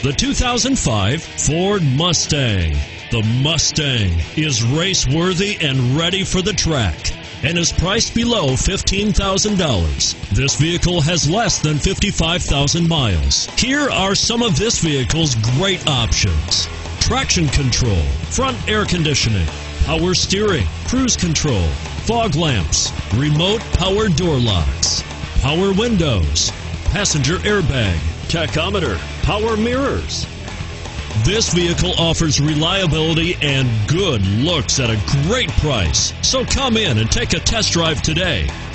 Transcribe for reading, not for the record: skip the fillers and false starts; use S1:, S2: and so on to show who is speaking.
S1: the 2005 Ford Mustang. The Mustang is race-worthy and ready for the track and is priced below $15,000. This vehicle has less than 55,000 miles. Here are some of this vehicle's great options: traction control, front air conditioning, power steering, cruise control, fog lamps, remote power door locks, power windows, passenger airbag, tachometer, power mirrors. This vehicle offers reliability and good looks at a great price. So come in and take a test drive today.